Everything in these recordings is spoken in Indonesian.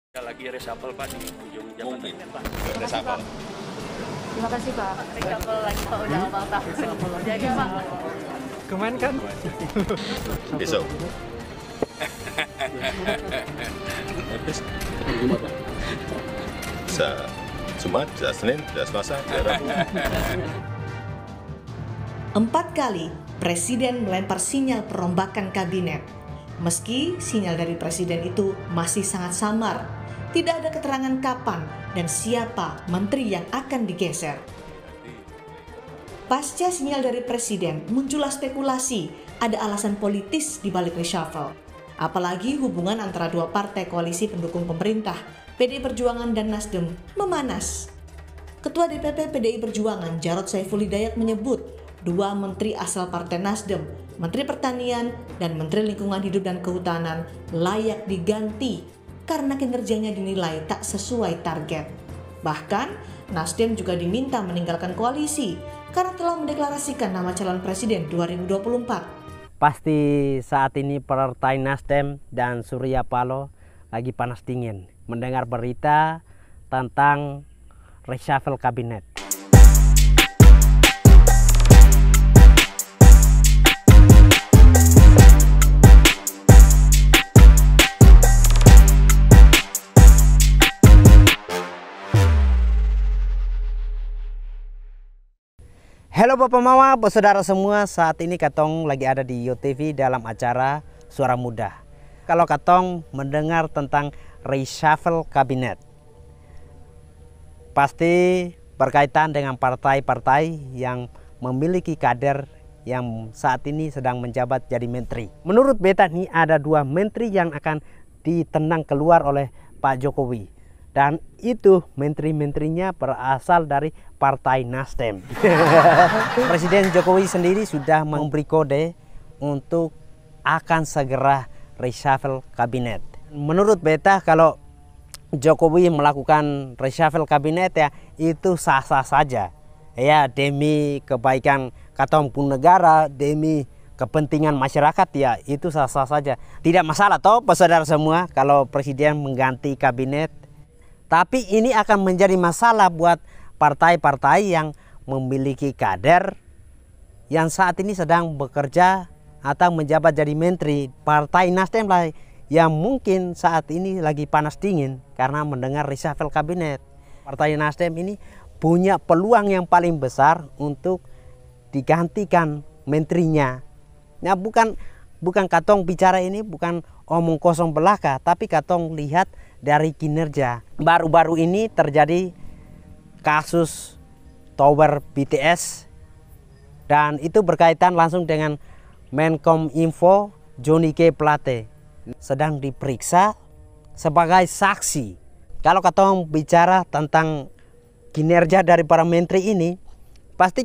Lagi reshuffle Pak di ujung jabatan kan Pak. Reshuffle. Terima kasih Pak. Reshuffle lagi Pak, udah awal tahun. Jadi Pak. Kemarin kan? Besok. Bisa Jumat, bisa Senin, bisa Selasa, bisa Rabu. 4 kali Presiden melempar sinyal perombakan kabinet. Meski sinyal dari Presiden itu masih sangat samar, tidak ada keterangan kapan dan siapa menteri yang akan digeser. Pasca sinyal dari Presiden, muncullah spekulasi ada alasan politis di balik reshuffle. Apalagi hubungan antara dua partai koalisi pendukung pemerintah, PDI Perjuangan dan Nasdem, memanas. Ketua DPP PDI Perjuangan Jarod Saiful Hidayat menyebut dua menteri asal Partai Nasdem, Menteri Pertanian dan Menteri Lingkungan Hidup dan Kehutanan layak diganti karena kinerjanya dinilai tak sesuai target. Bahkan, Nasdem juga diminta meninggalkan koalisi karena telah mendeklarasikan nama calon presiden 2024. Pasti saat ini Partai Nasdem dan Surya Paloh lagi panas dingin mendengar berita tentang reshuffle kabinet. Halo Bapak Mama, saudara semua, saat ini Katong lagi ada di YoTV dalam acara Suara Muda. Kalau Katong mendengar tentang reshuffle kabinet, pasti berkaitan dengan partai-partai yang memiliki kader yang saat ini sedang menjabat jadi menteri. Menurut beta nih ada dua menteri yang akan ditendang keluar oleh Pak Jokowi. Dan itu menteri-menterinya berasal dari Partai Nasdem. Presiden Jokowi sendiri sudah memberi kode untuk akan segera reshuffle kabinet. Menurut beta kalau Jokowi melakukan reshuffle kabinet ya itu sah-sah saja. Ya demi kebaikan katong pun negara, demi kepentingan masyarakat ya itu sah-sah saja. Tidak masalah toh saudara semua kalau presiden mengganti kabinet. Tapi ini akan menjadi masalah buat partai-partai yang memiliki kader yang saat ini sedang bekerja atau menjabat jadi menteri. Partai Nasdem lah yang mungkin saat ini lagi panas dingin karena mendengar reshuffle kabinet. Partai Nasdem ini punya peluang yang paling besar untuk digantikan menterinya. Nah bukan katong bicara ini bukan omong kosong belaka, tapi katong lihat dari kinerja. Baru-baru ini terjadi kasus tower BTS dan itu berkaitan langsung dengan Menkominfo Johnny G. Plate sedang diperiksa sebagai saksi. Kalau katong bicara tentang kinerja dari para menteri ini, pasti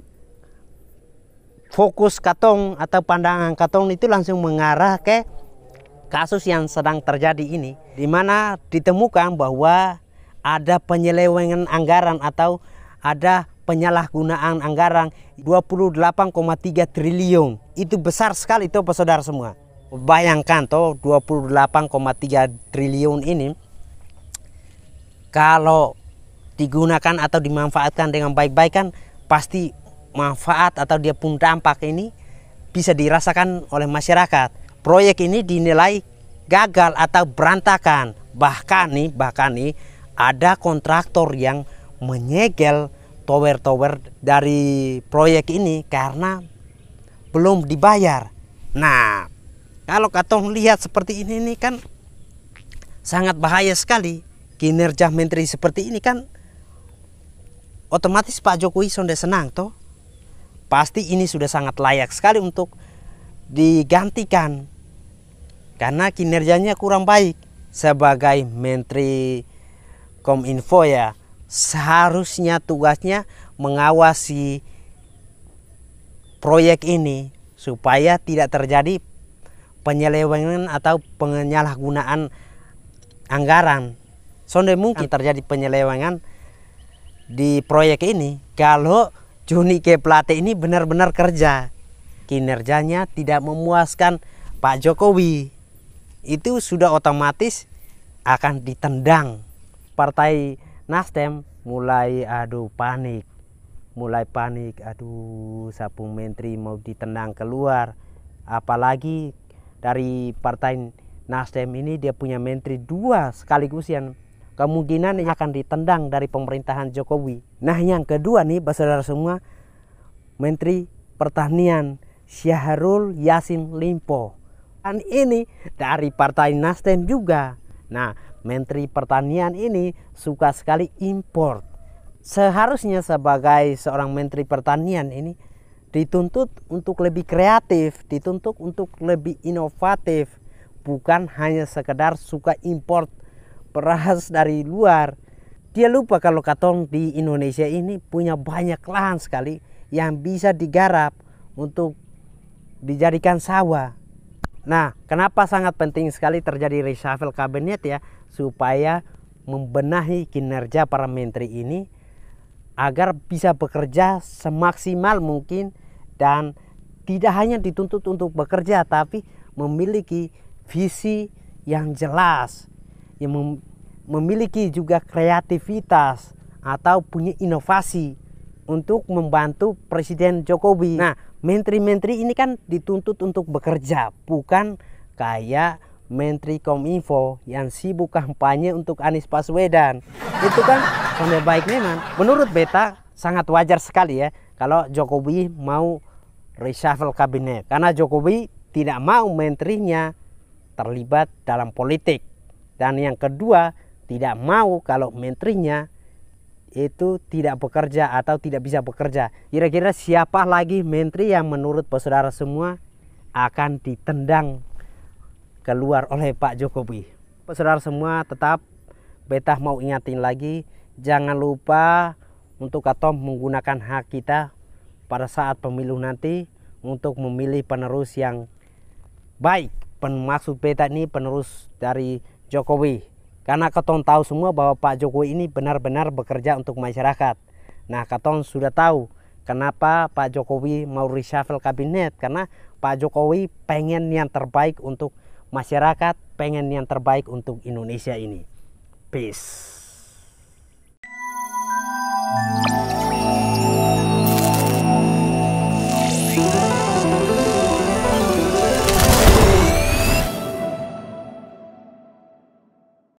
fokus katong atau pandangan katong itu langsung mengarah ke kasus yang sedang terjadi ini, di mana ditemukan bahwa ada penyelewengan anggaran atau ada penyalahgunaan anggaran 28,3 triliun. Itu besar sekali toh saudara semua. Bayangkan toh 28,3 triliun ini kalau digunakan atau dimanfaatkan dengan baik-baik kan pasti manfaat atau dia pun dampak ini bisa dirasakan oleh masyarakat. Proyek ini dinilai gagal atau berantakan. Bahkan nih ada kontraktor yang menyegel tower-tower dari proyek ini karena belum dibayar. Nah, kalau katong lihat seperti ini kan sangat bahaya sekali. Kinerja menteri seperti ini kan otomatis Pak Jokowi sudah senang toh. Pasti ini sudah sangat layak sekali untuk digantikan karena kinerjanya kurang baik. Sebagai Menteri Kominfo ya seharusnya tugasnya mengawasi proyek ini supaya tidak terjadi penyelewengan atau penyalahgunaan anggaran. Sonde mungkin terjadi penyelewengan di proyek ini kalau Johnny G. Plate ini benar-benar kerja. Kinerjanya tidak memuaskan Pak Jokowi. Itu sudah otomatis akan ditendang. Partai Nasdem mulai panik, aduh sapu menteri mau ditendang keluar. Apalagi dari partai Nasdem ini dia punya menteri 2 sekaligus yang kemungkinan akan ditendang dari pemerintahan Jokowi. Nah yang kedua nih saudara semua, Menteri Pertanian Syahrul Yassin Limpo. Dan ini dari partai Nasdem juga. Nah Menteri Pertanian ini suka sekali impor. Seharusnya sebagai seorang Menteri Pertanian ini dituntut untuk lebih kreatif, dituntut untuk lebih inovatif. Bukan hanya sekedar suka impor beras dari luar. Dia lupa kalau katong di Indonesia ini punya banyak lahan sekali yang bisa digarap untuk dijadikan sawah. Nah, kenapa sangat penting sekali terjadi reshuffle kabinet ya? Supaya membenahi kinerja para menteri ini agar bisa bekerja semaksimal mungkin dan tidak hanya dituntut untuk bekerja tapi memiliki visi yang jelas, yang memiliki juga kreativitas atau punya inovasi untuk membantu Presiden Jokowi. Nah, menteri-menteri ini kan dituntut untuk bekerja, bukan kayak Menteri Kominfo yang sibuk kampanye untuk Anies Baswedan. Itu kan sampai baik memang. Menurut beta sangat wajar sekali ya kalau Jokowi mau reshuffle kabinet, karena Jokowi tidak mau menterinya terlibat dalam politik. Dan yang kedua, tidak mau kalau menterinya itu tidak bekerja atau tidak bisa bekerja. Kira-kira siapa lagi menteri yang menurut saudara semua akan ditendang keluar oleh Pak Jokowi? Saudara semua tetap beta mau ingatin lagi, jangan lupa untuk katong menggunakan hak kita pada saat pemilu nanti untuk memilih penerus yang baik. Maksud beta ini penerus dari Jokowi. Karena katong tahu semua bahwa Pak Jokowi ini benar-benar bekerja untuk masyarakat. Nah, katong sudah tahu kenapa Pak Jokowi mau reshuffle kabinet. Karena Pak Jokowi pengen yang terbaik untuk masyarakat, pengen yang terbaik untuk Indonesia ini. Peace.